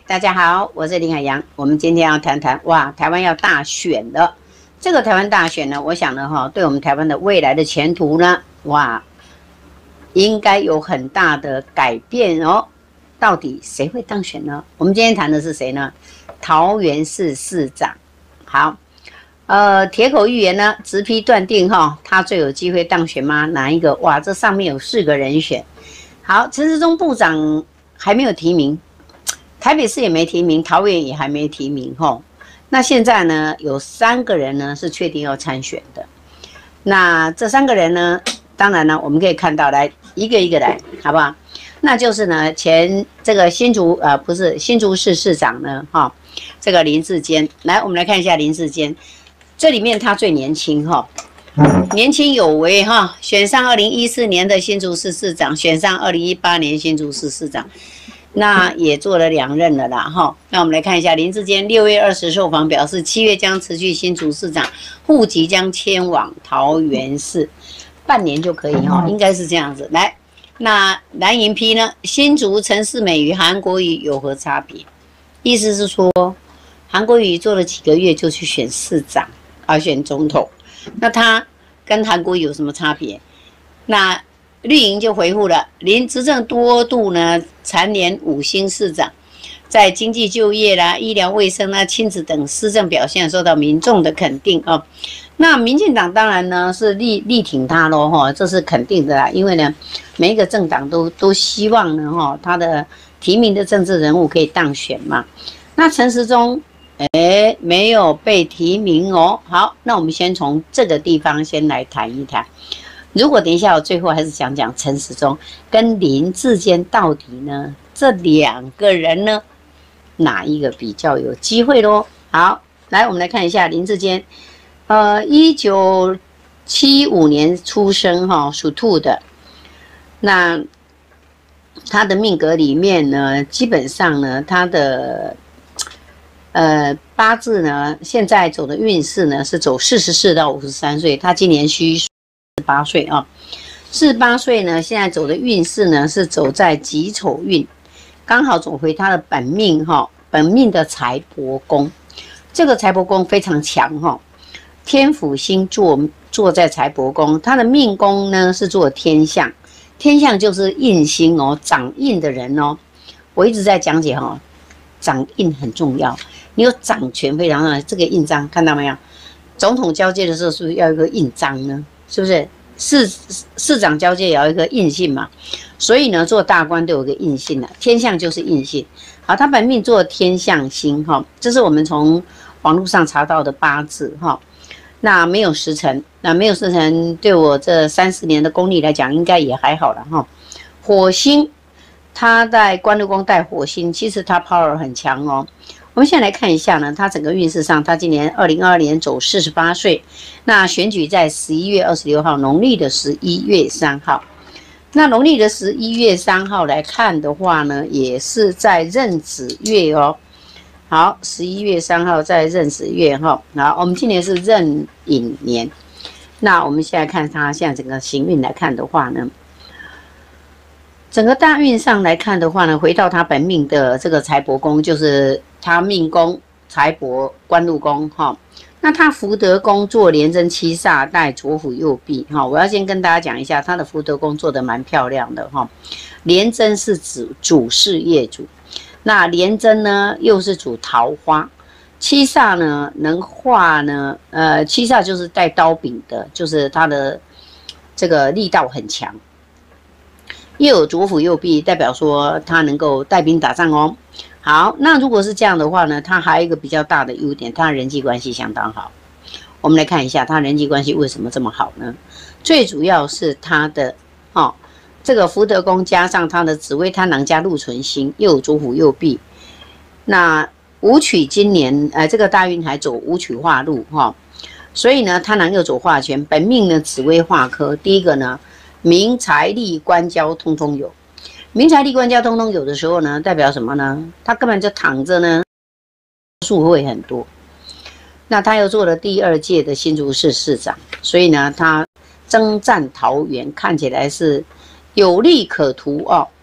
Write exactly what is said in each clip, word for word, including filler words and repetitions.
大家好，我是林海洋。我们今天要谈谈哇，台湾要大选了。这个台湾大选呢，我想呢哈，对我们台湾的未来的前途呢，哇，应该有很大的改变哦。到底谁会当选呢？我们今天谈的是谁呢？桃园市市长。好，呃，铁口预言呢，直批断定哈，他最有机会当选吗？哪一个？哇，这上面有四个人选。好，陈时中部长还没有提名。台北市也没提名，桃园也还没提名吼。那现在呢，有三个人呢是确定要参选的。那这三个人呢，当然呢，我们可以看到，来一个一个来，好不好？那就是呢，前这个新竹呃不是新竹市市长呢，哈，这个林智坚。来，我们来看一下林智坚，这里面他最年轻哈，年轻有为哈，选上二零一四年的新竹市市长，选上二零一八年新竹市市长。那也做了两任了啦，哈。那我们来看一下林智坚六月二十受访表示，七月将辞去新竹市长，户籍将迁往桃园市，半年就可以哈，应该是这样子。来，那蓝营批呢？新竹陈世美与韩国瑜有何差别？意思是说，韩国瑜做了几个月就去选市长，啊，选总统，那他跟韩国瑜有什么差别？那绿营就回复了，林执政多度呢，蝉联五星市长，在经济就业啦、医疗卫生啦、亲子等施政表现受到民众的肯定哦。那民进党当然呢是力力挺他咯哈，这是肯定的啦，因为呢每一个政党都都希望呢哈他的提名的政治人物可以当选嘛。那陈时中哎没有被提名哦。好，那我们先从这个地方先来谈一谈。如果等一下我最后还是讲讲陈时中跟林智坚到底呢这两个人呢哪一个比较有机会咯？好，来我们来看一下林智坚，呃，一九七五年出生哈，属兔的。那他的命格里面呢，基本上呢，他的呃八字呢，现在走的运势呢是走四十四到五十三岁，他今年虚。八岁啊，四十八岁呢，现在走的运势呢是走在己丑运，刚好走回他的本命哈，本命的财帛宫，这个财帛宫非常强哈，天府星坐坐在财帛宫，他的命宫呢是做天象，天象就是印星哦，掌印的人哦，我一直在讲解哈，掌印很重要，你有掌权非常重要，这个印章看到没有？总统交接的时候是不是要有一个印章呢？是不是市市长交接也要一个印信嘛？所以呢，做大官都有个印信了，天象就是印信。好，他本命做天象星哈，这是我们从网络上查到的八字哈。那没有时辰，那没有时辰，对我这三十年的功力来讲，应该也还好了哈。火星，他在官禄宫带火星，其实他 power 很强哦。我们现在来看一下呢，他整个运势上，他今年二零二二年走四十八岁，那选举在十一月二十六号，农历的十一月三号。那农历的十一月三号来看的话呢，也是在壬子月哦。好，十一月三号在壬子月哈。好，我们今年是壬寅年。那我们现在看他现在整个行运来看的话呢，整个大运上来看的话呢，回到他本命的这个财帛宫，就是他命宫、财帛、官禄宫哈。那他福德宫做廉贞七煞带左辅右弼哈。我要先跟大家讲一下，他的福德宫做得蛮漂亮的哈。廉贞是指主事业主，那廉贞呢又是主桃花，七煞呢能化呢，呃，七煞就是带刀柄的，就是他的这个力道很强。又有左辅右弼，代表说他能够带兵打仗哦。好，那如果是这样的话呢，他还有一个比较大的优点，他人际关系相当好。我们来看一下他人际关系为什么这么好呢？最主要是他的哦，这个福德宫加上他的紫微贪狼加禄存星，又有左辅右弼。那武曲今年呃这个大运还走武曲化禄哈、哦，所以呢贪狼又走化权，本命呢紫微化科，第一个呢。名财利官交通通有，名财利官交通通有的时候呢，代表什么呢？他根本就躺着呢，数会很多。那他又做了第二届的新竹市市长，所以呢，他征战桃园看起来是有利可图哦。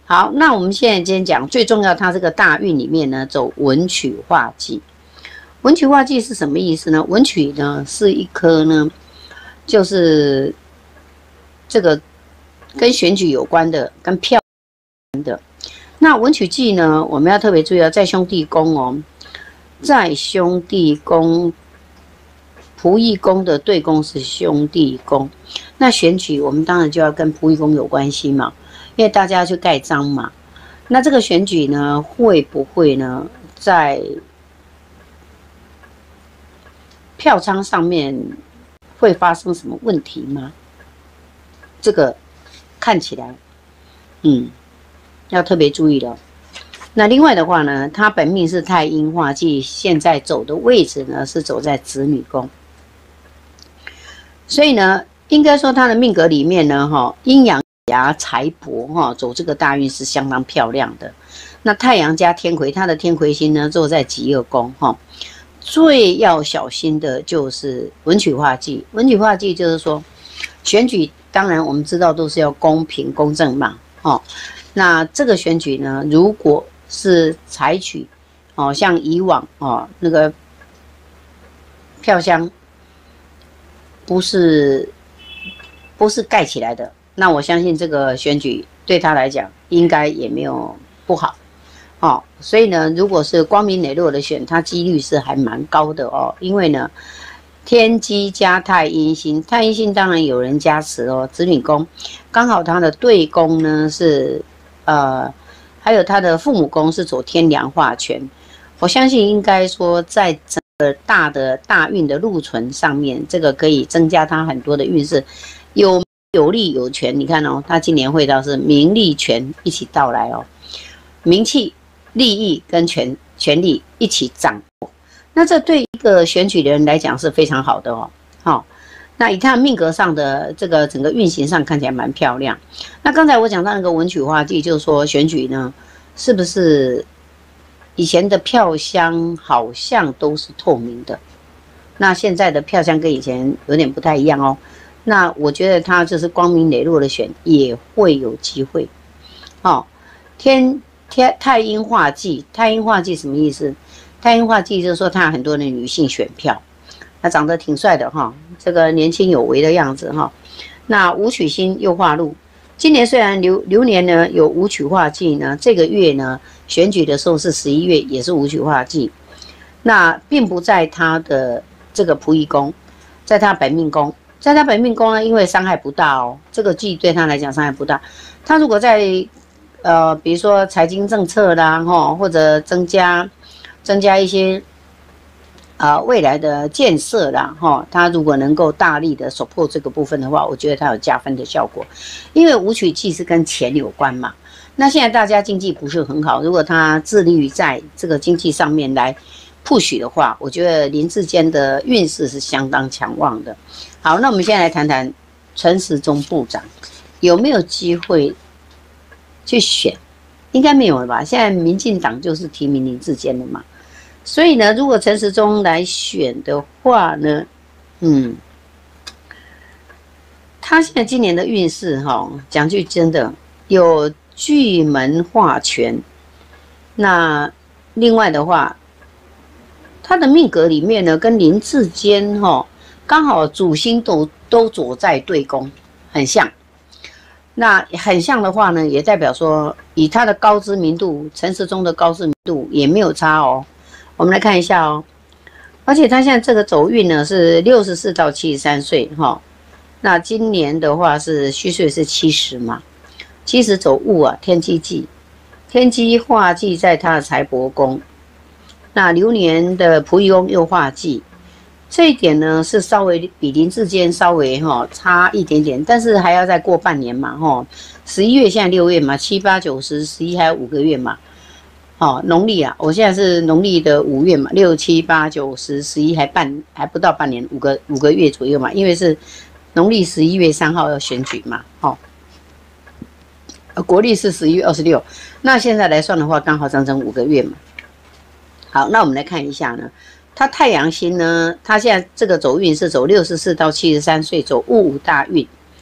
好，那我们现在今天讲最重要，它这个大运里面呢，走文曲化忌。文曲化忌是什么意思呢？文曲呢是一颗呢，就是这个跟选举有关的，跟票有关的。那文曲忌呢，我们要特别注意哦，在兄弟宫哦，在兄弟宫，仆役宫的对宫是兄弟宫。那选举我们当然就要跟仆役宫有关系嘛，因为大家要去盖章嘛。那这个选举呢，会不会呢，在票仓上面会发生什么问题吗？这个看起来，嗯，要特别注意了。那另外的话呢，他本命是太阴化忌，现在走的位置呢是走在子女宫，所以呢，应该说他的命格里面呢，哈，阴阳夹财帛哈，走这个大运是相当漂亮的。那太阳加天魁，他的天魁星呢坐在己二宫哈。最要小心的就是文曲化忌，文曲化忌就是说，选举当然我们知道都是要公平公正嘛，哦，那这个选举呢，如果是采取哦像以往哦那个票箱不是不是盖起来的，那我相信这个选举对他来讲应该也没有不好。哦，所以呢，如果是光明磊落的选，它几率是还蛮高的哦。因为呢，天机加太阴星，太阴星当然有人加持哦。子女宫刚好它的对宫呢是呃，还有它的父母宫是走天梁化权。我相信应该说在整个大的大运的禄存上面，这个可以增加它很多的运势，有有利有权。你看哦，它今年会到是名利权一起到来哦，名气。利益跟权权力一起掌握，那这对一个选举的人来讲是非常好的哦。好、哦，那以他命格上的这个整个运行上看起来蛮漂亮。那刚才我讲到那个文曲化忌，就是说选举呢，是不是以前的票箱好像都是透明的？那现在的票箱跟以前有点不太一样哦。那我觉得他就是光明磊落的选，也会有机会。哦，天。天太阴化忌，太阴化忌什么意思？太阴化忌就是说他有很多的女性选票，他长得挺帅的哈，这个年轻有为的样子哈。那武曲星又化禄，今年虽然流流年呢有武曲化忌呢，这个月呢选举的时候是十一月，也是武曲化忌，那并不在他的这个仆役宫，在他本命宫，在他本命宫呢，因为伤害不大哦，这个忌对他来讲伤害不大，他如果在呃，比如说财经政策啦，哈，或者增加增加一些啊、呃、未来的建设啦，哈，他如果能够大力的 support 这个部分的话，我觉得它有加分的效果。因为武曲忌是跟钱有关嘛，那现在大家经济不是很好，如果他致力于在这个经济上面来 push 的话，我觉得林志坚的运势是相当强旺的。好，那我们现在来谈谈陈时中部长有没有机会去选，应该没有了吧？现在民进党就是提名林志坚的嘛，所以呢，如果陈时中来选的话呢，嗯，他现在今年的运势哈，讲句真的，有巨门化权，那另外的话，他的命格里面呢，跟林志坚哈，刚好主星都都走在对宫，很像。那很像的话呢，也代表说，以他的高知名度，陈时中的高知名度也没有差哦。我们来看一下哦，而且他现在这个走运呢是六十四到七十三岁哈。那今年的话是虚岁是七十嘛，七十走戊啊，天机忌，天机化忌在他的财帛宫，那流年的仆役宫又化忌。这一点呢是稍微比林志坚稍微哈差一点点，但是还要再过半年嘛哈，十一月现在六月嘛，七八九十十一还有五个月嘛，哦农历啊，我现在是农历的五月嘛，六七八九十十一还半还不到半年，五个五个月左右嘛，因为是农历十一月三号要选举嘛，哦，国历是十一月二十六，那现在来算的话，刚好整整五个月嘛。好，那我们来看一下呢。他太阳星呢，他现在这个走运是走六十四到七十三岁，走戊午大运。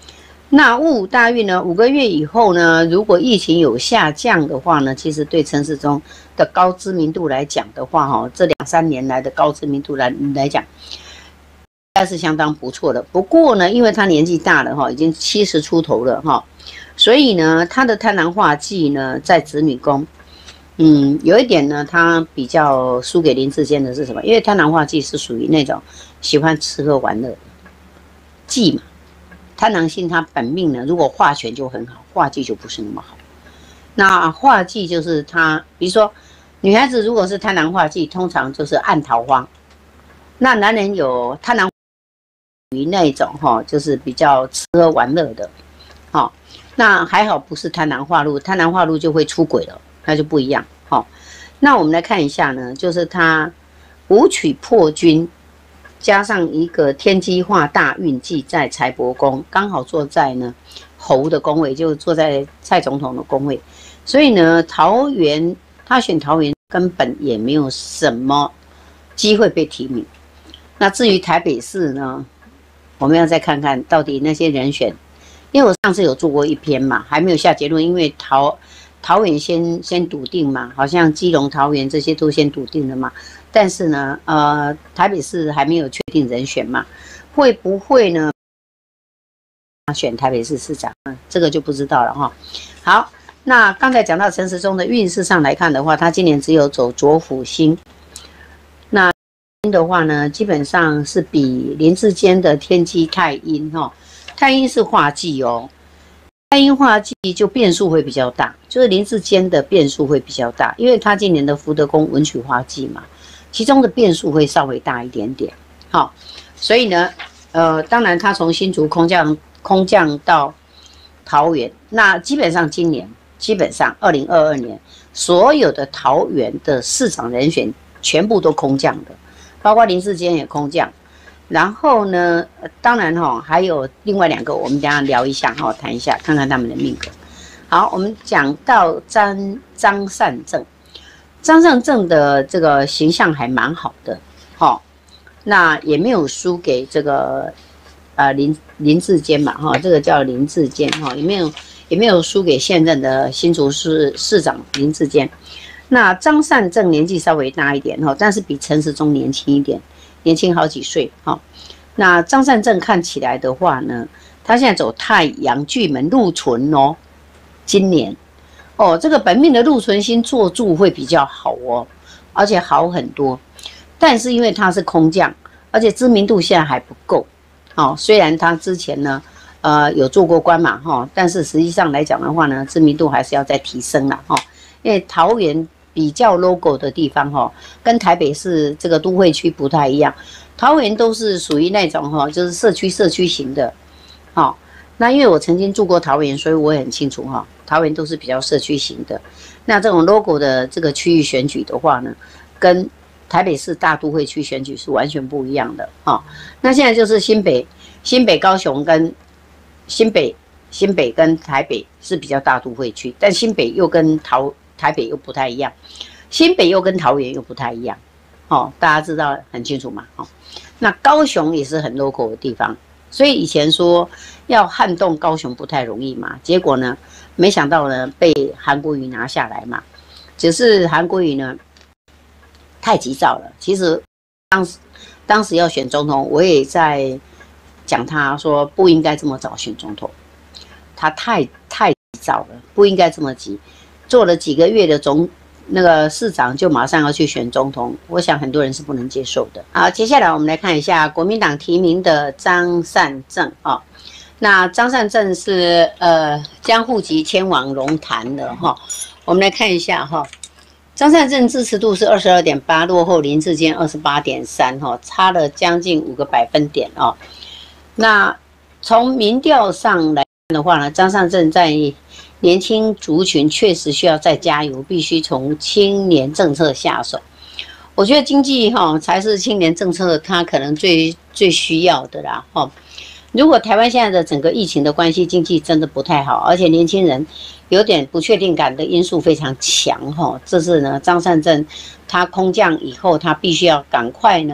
那戊午大运呢，五个月以后呢，如果疫情有下降的话呢，其实对陈时中的高知名度来讲的话，哈，这两三年来的高知名度来来讲，应该是相当不错的。不过呢，因为他年纪大了哈，已经七十出头了哈，所以呢，他的贪狼化忌呢在子女宫，嗯，有一点呢，他比较输给林志坚的是什么？因为贪狼化忌是属于那种喜欢吃喝玩乐的忌嘛。贪狼星它本命呢，如果化权就很好，化忌就不是那么好。那化忌就是他，比如说女孩子如果是贪狼化忌，通常就是暗桃花。那男人有贪狼，属于那种哈，就是比较吃喝玩乐的，好，那还好不是贪狼化禄，贪狼化禄就会出轨了，那就不一样。好，那我们来看一下呢，就是他武曲破军。加上一个天机化大运忌在财帛宫，刚好坐在呢侯的宫位，就坐在蔡总统的宫位，所以呢桃园他选桃园根本也没有什么机会被提名。那至于台北市呢，我们要再看看到底那些人选，因为我上次有做过一篇嘛，还没有下结论，因为桃桃园先先笃定嘛，好像基隆、桃园这些都先笃定了嘛。但是呢，呃，台北市还没有确定人选嘛，会不会呢？选台北市市长，嗯，这个就不知道了哈。好，那刚才讲到陈时中的运势上来看的话，他今年只有走左辅星，那的话呢，基本上是比林志坚的天机太阴哈，太阴是化忌哦，太阴化忌就变数会比较大，就是林志坚的变数会比较大，因为他今年的福德宫文曲化忌嘛。其中的变数会稍微大一点点，好，所以呢，呃，当然他从新竹空降空降到桃园，那基本上今年基本上二零二二年所有的桃园的市长人选全部都空降的，包括林志坚也空降，然后呢，当然哈、哦、还有另外两个，我们等一下聊一下哈、哦，谈一下看看他们的命格。好，我们讲到张张善政。张善政的这个形象还蛮好的，哈、哦，那也没有输给这个呃林林志坚嘛，哈、哦，这个叫林志坚哈、哦，也没有也没有输给现任的新竹市市长林志坚。那张善政年纪稍微大一点哈、哦，但是比陈时中年轻一点，年轻好几岁哈、哦。那张善政看起来的话呢，他现在走太阳巨门禄存哦，今年。哦，这个本命的禄存星坐住会比较好哦，而且好很多。但是因为他是空降，而且知名度现在还不够。哦，虽然他之前呢，呃，有做过官嘛，哈、哦，但是实际上来讲的话呢，知名度还是要再提升啦，哈、哦。因为桃园比较 logo 的地方，哈、哦，跟台北市这个都会区不太一样。桃园都是属于那种哈、哦，就是社区社区型的，哦。那因为我曾经住过桃园，所以我也很清楚哈，桃园都是比较社区型的。那这种 logo 的这个区域选举的话呢，跟台北市大都会区选举是完全不一样的哈。那现在就是新北、新北、高雄跟新北、新北跟台北是比较大都会区，但新北又跟桃台北又不太一样，新北又跟桃园又不太一样，哦，大家知道很清楚嘛？哦，那高雄也是很 local 的地方。所以以前说要撼动高雄不太容易嘛，结果呢，没想到呢被韩国瑜拿下来嘛。只是韩国瑜呢太急躁了。其实当时当时要选总统，我也在讲他说不应该这么早选总统，他太太急躁了，不应该这么急。做了几个月的总那个市长就马上要去选总统，我想很多人是不能接受的。好，接下来我们来看一下国民党提名的张善政哦。那张善政是呃将户籍迁往龙潭的哈、哦。我们来看一下哈、哦，张善政支持度是二十二点八，落后林志坚二十八点三哈，差了将近五个百分点哦。那从民调上来看的话呢，张善政在年轻族群确实需要再加油，必须从青年政策下手。我觉得经济哈、哦、才是青年政策它可能最最需要的啦哈、哦。如果台湾现在的整个疫情的关系，经济真的不太好，而且年轻人有点不确定感的因素非常强哈、哦。这是呢张善政他空降以后，他必须要赶快呢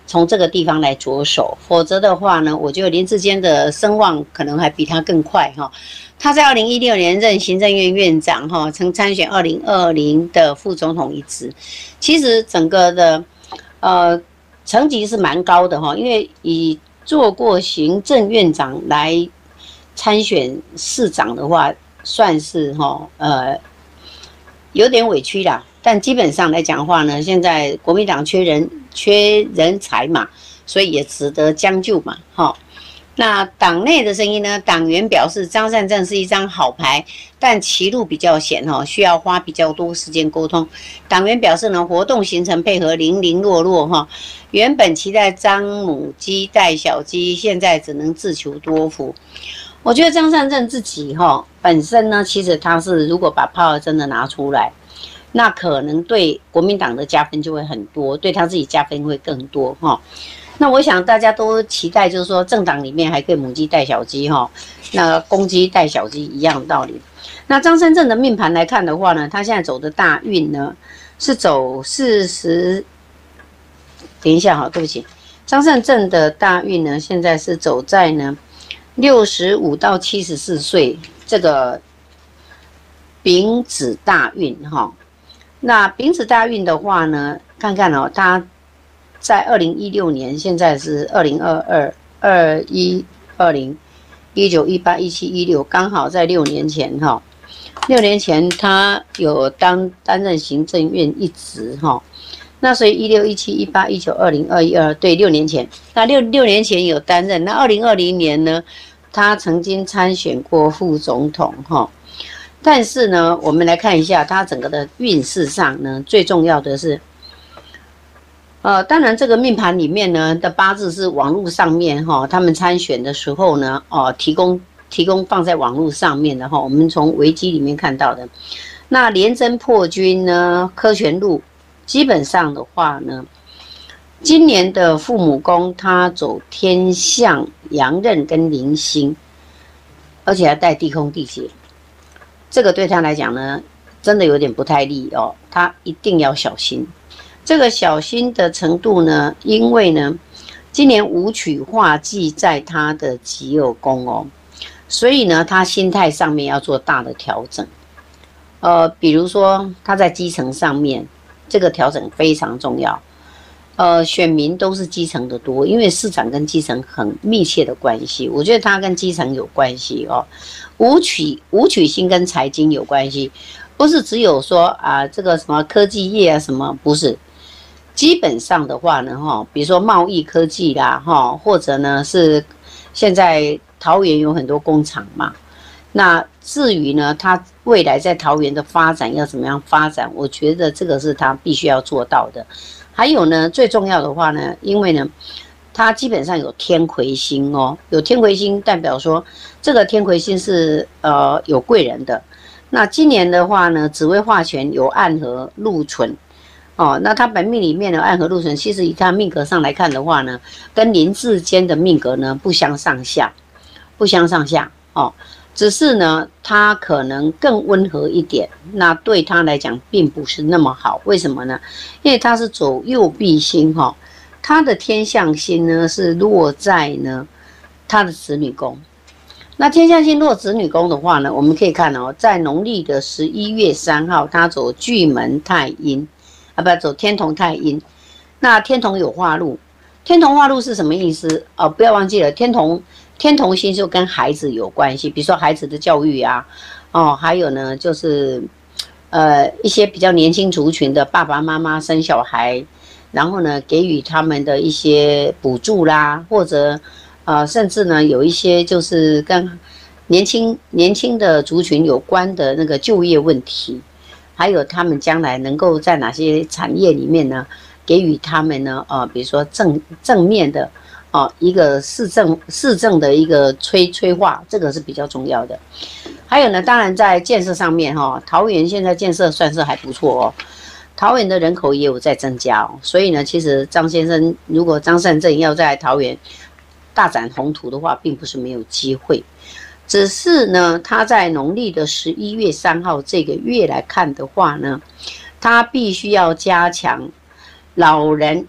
从这个地方来着手，否则的话呢，我觉得林智坚的声望可能还比他更快哈。他在二零一六年任行政院院长哈，曾参选二零二零的副总统一职。其实整个的呃层级是蛮高的哈，因为以做过行政院长来参选市长的话，算是哈呃有点委屈啦。但基本上来讲的话呢，现在国民党缺人缺人才嘛，所以也值得将就嘛，哈。那党内的声音呢？党员表示张善政是一张好牌，但歧路比较险哈，需要花比较多时间沟通。党员表示呢，活动行程配合零零落落哈，原本期待张母鸡带小鸡，现在只能自求多福。我觉得张善政自己哈本身呢，其实他是如果把炮真的拿出来。那可能对国民党的加分就会很多，对他自己加分会更多哈。那我想大家都期待，就是说政党里面还可以母鸡带小鸡哈，那公鸡带小鸡一样的道理。那张善政的命盘来看的话呢，他现在走的大运呢是走四十，等一下哈，对不起，张善政的大运呢现在是走在呢六十五到七十四岁这个丙子大运哈。那丙子大运的话呢，看看哦，它在二零一六年，现在是二零二二、二一、二零、一九、一八、一七、一六，刚好在六年前哈。六年前他有当担任行政院一职哈，那所以一六、一七、一八、一九、二零、二一、二二，对，六年前，那六六年前有担任。那二零二零年呢，他曾经参选过副总统哈。但是呢，我们来看一下它整个的运势上呢，最重要的是，呃，当然这个命盘里面呢的八字是网络上面哈，他们参选的时候呢，哦，提供提供放在网络上面的哈，我们从维基里面看到的。那廉贞破军呢，科权禄，基本上的话呢，今年的父母宫它走天象、阳刃跟零星，而且还带地空地劫。这个对他来讲呢，真的有点不太利哦，他一定要小心。这个小心的程度呢，因为呢，今年武曲化忌在他的己酉宫哦，所以呢，他心态上面要做大的调整。呃，比如说他在基层上面，这个调整非常重要。呃，选民都是基层的多，因为市长跟基层很密切的关系，我觉得他跟基层有关系哦。武曲武曲星跟财经有关系，不是只有说啊这个什么科技业啊什么，不是。基本上的话呢，哈，比如说贸易科技啦，哈，或者呢是现在桃园有很多工厂嘛。那至于呢，他未来在桃园的发展要怎么样发展，我觉得这个是他必须要做到的。还有呢，最重要的话呢，因为呢，它基本上有天魁星哦，有天魁星代表说这个天魁星是呃有贵人的。那今年的话呢，紫微化权有暗合禄存哦，那他本命里面的暗合禄存，其实以他命格上来看的话呢，跟林智坚的命格呢不相上下，不相上下哦。只是呢，他可能更温和一点，那对他来讲并不是那么好。为什么呢？因为他是走右弼星哈，他的天象星呢是落在呢他的子女宫。那天象星落子女宫的话呢，我们可以看哦，在农历的十一月三号，他走巨门太阴啊，不走天同太阴。那天同有化禄，天同化禄是什么意思？哦，不要忘记了，天同。天同星就跟孩子有关系，比如说孩子的教育啊，哦，还有呢就是，呃，一些比较年轻族群的爸爸妈妈生小孩，然后呢给予他们的一些补助啦，或者呃甚至呢有一些就是跟年轻年轻的族群有关的那个就业问题，还有他们将来能够在哪些产业里面呢给予他们呢呃比如说正正面的。哦，一个市政市政的一个催催化，这个是比较重要的。还有呢，当然在建设上面哈、哦，桃园现在建设算是还不错哦。桃园的人口也有在增加哦，所以呢，其实张先生如果张善政要在桃园大展宏图的话，并不是没有机会，只是呢，他在农历的十一月三号这个月来看的话呢，他必须要加强老人。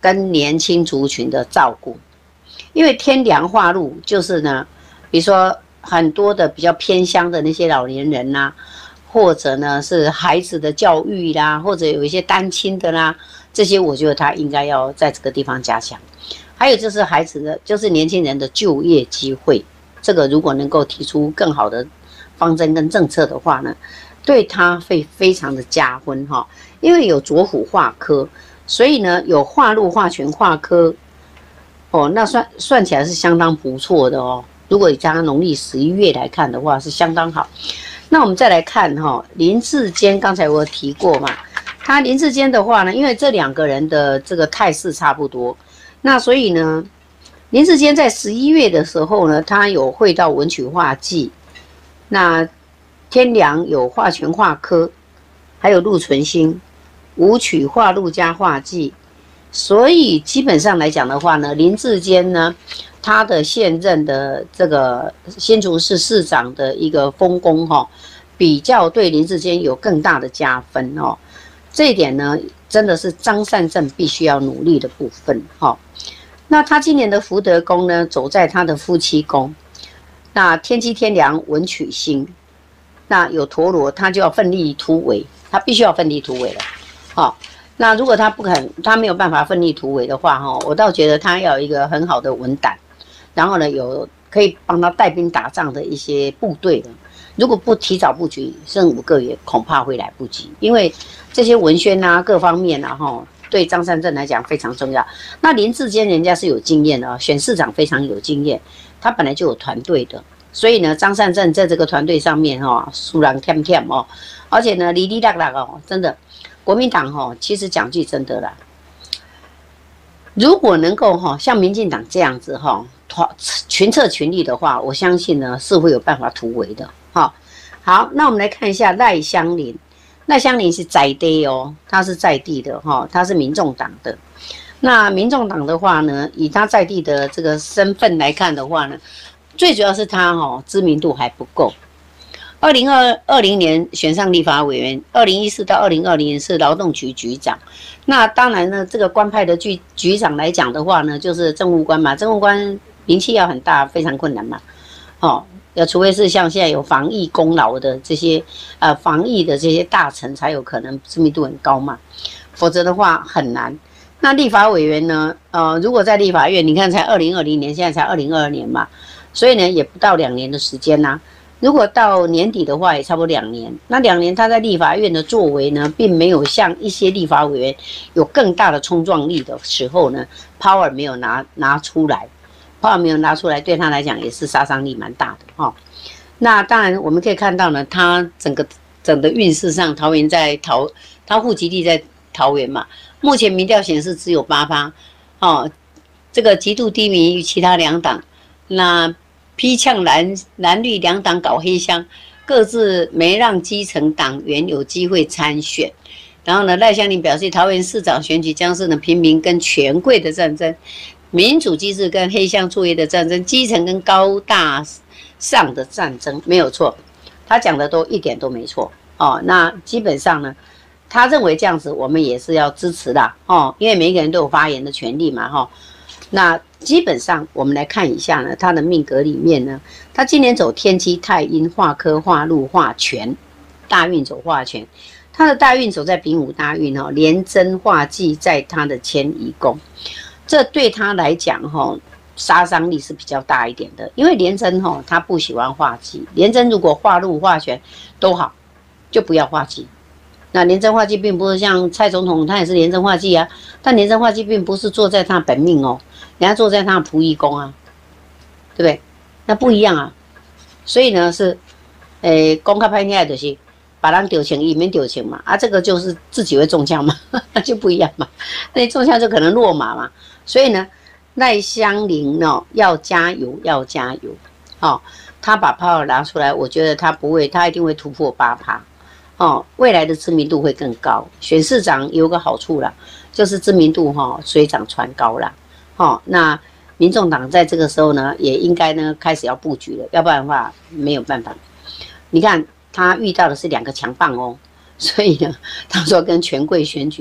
跟年轻族群的照顾。因为天梁化禄就是呢，比如说很多的比较偏乡的那些老年人呐、啊，或者呢是孩子的教育啦，或者有一些单亲的啦，这些我觉得他应该要在这个地方加强。还有就是孩子的，就是年轻人的就业机会，这个如果能够提出更好的方针跟政策的话呢，对他会非常的加分哈。因为有左辅化科，所以呢有化禄、化权、化科。哦，那算算起来是相当不错的哦。如果以加上农历十一月来看的话，是相当好。那我们再来看哈、哦，林志坚，刚才我有提过嘛，他林志坚的话呢，因为这两个人的这个态势差不多，那所以呢，林志坚在十一月的时候呢，他有会到文曲化忌，那天梁有化权化科，还有禄存星，武曲化禄加化忌。所以基本上来讲的话呢，林志坚呢，他的现任的这个新竹市市长的一个丰功哈、哦，比较对林志坚有更大的加分哦。这一点呢，真的是张善政必须要努力的部分哈、哦。那他今年的福德宫呢，走在他的夫妻宫，那天机天梁文曲星，那有陀罗，他就要奋力突围，他必须要奋力突围了，好、哦。那如果他不肯，他没有办法奋力突围的话，哈，我倒觉得他要有一个很好的文胆，然后呢，有可以帮他带兵打仗的一些部队的。如果不提早布局，剩五个月恐怕会来不及，因为这些文宣啊，各方面啊，哈，对张善政来讲非常重要。那林志坚人家是有经验的，选市长非常有经验，他本来就有团队的，所以呢，张善政在这个团队上面哈，输人添添哦，而且呢，哩哩啦啦哦，真的。国民党哈，其实讲句真的啦，如果能够哈像民进党这样子哈，群策群力的话，我相信呢是会有办法突围的哈。好，那我们来看一下赖香伶，赖香伶是在地哦，他是在地的哈，他是民众党的。那民众党的话呢，以他在地的这个身份来看的话呢，最主要是他哈知名度还不够。二零二零年选上立法委员，二零一四到二零二零年是劳动局局长。那当然呢，这个官派的局局长来讲的话呢，就是政务官嘛，政务官名气要很大，非常困难嘛。哦，要除非是像现在有防疫功劳的这些呃防疫的这些大臣，才有可能知名度很高嘛，否则的话很难。那立法委员呢，呃，如果在立法院，你看才二零二零年，现在才二零二二年嘛，所以呢也不到两年的时间呐、啊。如果到年底的话，也差不多两年。那两年他在立法院的作为呢，并没有像一些立法委员有更大的冲撞力的时候呢 ，power 没有拿拿出来 ，power 没有拿出来，对他来讲也是杀伤力蛮大的哈、哦。那当然我们可以看到呢，他整个整个运势上，桃园在桃，他户籍地在桃园嘛，目前民调显示只有八趴，哦，这个极度低迷于其他两党，那。批呛蓝蓝绿两党搞黑箱，各自没让基层党员有机会参选。然后呢，赖香伶表示，桃园市长选举将是呢平民跟权贵的战争，民主机制跟黑箱作业的战争，基层跟高大上的战争，没有错。他讲的都一点都没错哦。那基本上呢，他认为这样子，我们也是要支持的哦，因为每一个人都有发言的权利嘛哈、哦。那基本上我们来看一下呢，他的命格里面呢，他今年走天机太阴化科化禄化权，大运走化权，他的大运走在丙午大运哦，廉贞化忌在他的迁移宫，这对他来讲哈、哦，杀伤力是比较大一点的，因为廉贞哈、哦，他不喜欢化忌，廉贞如果化禄化权都好，就不要化忌。那廉贞化忌并不是像蔡总统，他也是廉贞化忌啊，但廉贞化忌并不是坐在他本命哦。人家坐在他的仆役宫啊，对不对？那不一样啊。所以呢是，诶，公开拍片就是把人丢钱，以免丢钱嘛。啊，这个就是自己会中枪嘛，那就不一样嘛。那中枪就可能落马嘛。所以呢，赖香伶呢要加油，要加油。哦，他把 power 拿出来，我觉得他不会，他一定会突破八趴。哦，未来的知名度会更高。选市长有个好处啦，就是知名度哈、哦、水涨船高啦。哦，那民众党在这个时候呢，也应该呢开始要布局了，要不然的话没有办法。你看他遇到的是两个强棒哦，所以呢，他说跟权贵选举，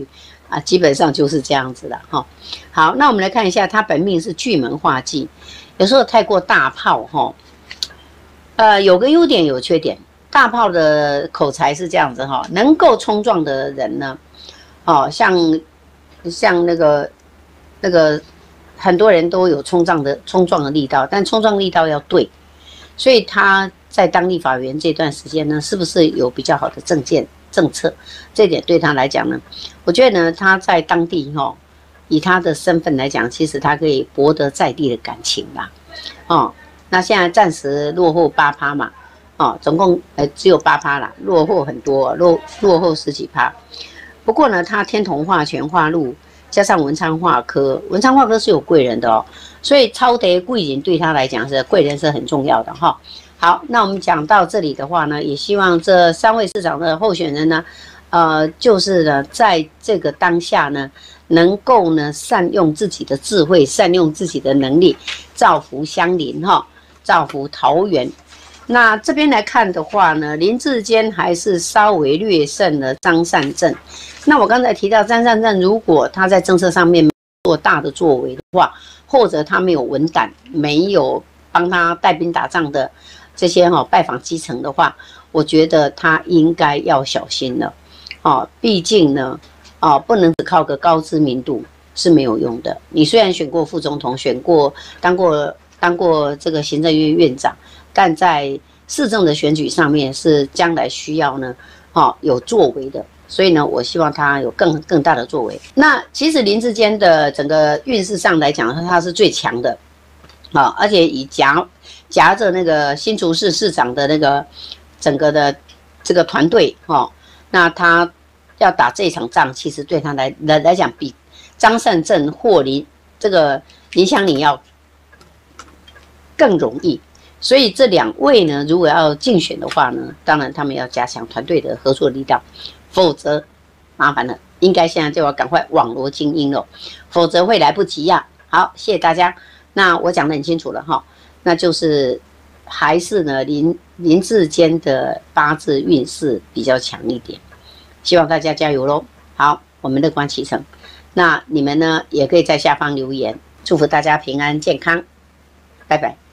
啊，基本上就是这样子的哈。好，那我们来看一下，他本命是巨门化忌，有时候太过大炮哈。呃，有个优点有缺点，大炮的口才是这样子哈，能够冲撞的人呢，哦，像像那个那个很多人都有冲撞的冲撞的力道，但冲撞力道要对，所以他在当立法委员这段时间呢，是不是有比较好的政见？政策，这点对他来讲呢，我觉得呢，他在当地哈、哦，以他的身份来讲，其实他可以博得在地的感情啦，哦，那现在暂时落后八趴嘛，哦，总共呃只有八趴啦，落后很多，落落后十几趴。不过呢，他天同化权化禄，加上文昌化科，文昌化科是有贵人的哦，所以超得贵人对他来讲是贵人是很重要的哈、哦。好，那我们讲到这里的话呢，也希望这三位市长的候选人呢，呃，就是呢，在这个当下呢，能够呢善用自己的智慧，善用自己的能力，造福乡邻哈，造福桃园。那这边来看的话呢，林志坚还是稍微略胜了张善政。那我刚才提到张善政，如果他在政策上面做大的作为的话，或者他没有文胆，没有帮他带兵打仗的。这些哈、哦、拜访基层的话，我觉得他应该要小心了，哦，毕竟呢，哦，不能只靠个高知名度是没有用的。你虽然选过副总统，选过当过当过这个行政院院长，但在市政的选举上面是将来需要呢，哦，有作为的。所以呢，我希望他有更更大的作为。那其实林志坚的整个运势上来讲，他是最强的。啊、哦，而且以夹夹着那个新竹市市长的那个整个的这个团队哈、哦，那他要打这场仗，其实对他来来来讲，比张善政或林这个林香玲要更容易。所以这两位呢，如果要竞选的话呢，当然他们要加强团队的合作力道，否则麻烦了。应该现在就要赶快网罗精英了，否则会来不及呀、啊。好，谢谢大家。那我讲得很清楚了哈，那就是还是呢林林志坚的八字运势比较强一点，希望大家加油喽。好，我们乐观其成。那你们呢也可以在下方留言，祝福大家平安健康，拜拜。